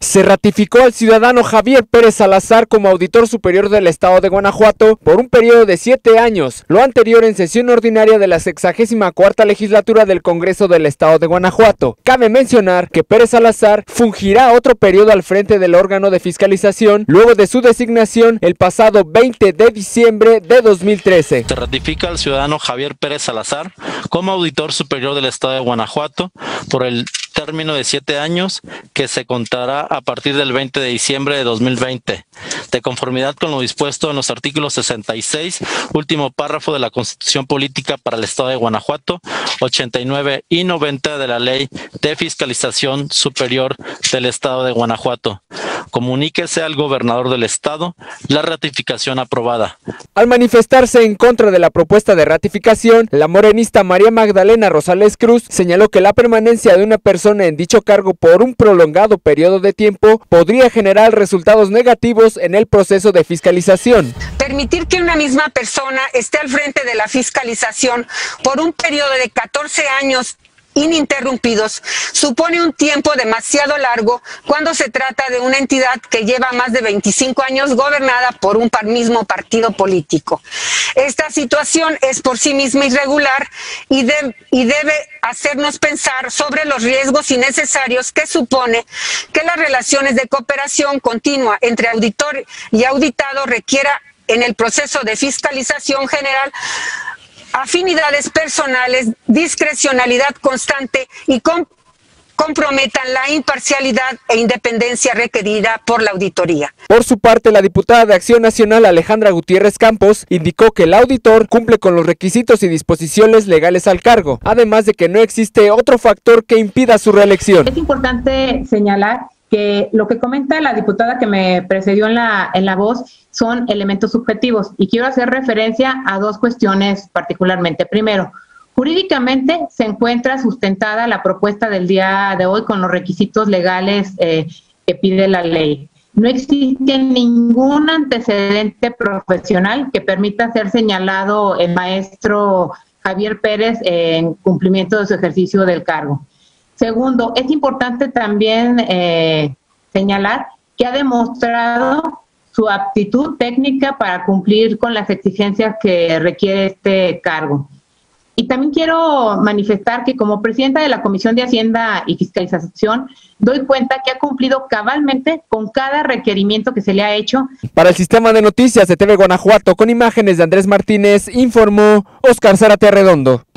Se ratificó al ciudadano Javier Pérez Salazar como auditor superior del estado de Guanajuato por un periodo de 7 años, lo anterior en sesión ordinaria de la 64ª legislatura del Congreso del estado de Guanajuato. Cabe mencionar que Pérez Salazar fungirá otro periodo al frente del órgano de fiscalización luego de su designación el pasado 20 de diciembre de 2013. Se ratifica al ciudadano Javier Pérez Salazar como auditor superior del estado de Guanajuato por el término de 7 años que se contará a partir del 20 de diciembre de 2020, de conformidad con lo dispuesto en los artículos 66, último párrafo de la Constitución Política para el Estado de Guanajuato, 89 y 90 de la Ley de Fiscalización Superior del Estado de Guanajuato. Comuníquese al gobernador del estado la ratificación aprobada. Al manifestarse en contra de la propuesta de ratificación, la morenista María Magdalena Rosales Cruz señaló que la permanencia de una persona en dicho cargo por un prolongado periodo de tiempo podría generar resultados negativos en el proceso de fiscalización. Permitir que una misma persona esté al frente de la fiscalización por un periodo de 14 años ininterrumpidos supone un tiempo demasiado largo cuando se trata de una entidad que lleva más de 25 años gobernada por un mismo partido político. Esta situación es por sí misma irregular y debe hacernos pensar sobre los riesgos innecesarios que supone que las relaciones de cooperación continua entre auditor y auditado requiera en el proceso de fiscalización general afinidades personales, discrecionalidad constante y comprometan la imparcialidad e independencia requerida por la auditoría. Por su parte, la diputada de Acción Nacional Alejandra Gutiérrez Campos indicó que el auditor cumple con los requisitos y disposiciones legales al cargo, además de que no existe otro factor que impida su reelección. Es importante señalar que lo que comenta la diputada que me precedió en la voz son elementos subjetivos y quiero hacer referencia a dos cuestiones particularmente. Primero, jurídicamente se encuentra sustentada la propuesta del día de hoy con los requisitos legales que pide la ley. No existe ningún antecedente profesional que permita ser señalado el maestro Javier Pérez en cumplimiento de su ejercicio del cargo. Segundo, es importante también señalar que ha demostrado su aptitud técnica para cumplir con las exigencias que requiere este cargo. Y también quiero manifestar que como presidenta de la Comisión de Hacienda y Fiscalización, doy cuenta que ha cumplido cabalmente con cada requerimiento que se le ha hecho. Para el Sistema de Noticias de TV Guanajuato, con imágenes de Andrés Martínez, informó Oscar Zárate Arredondo.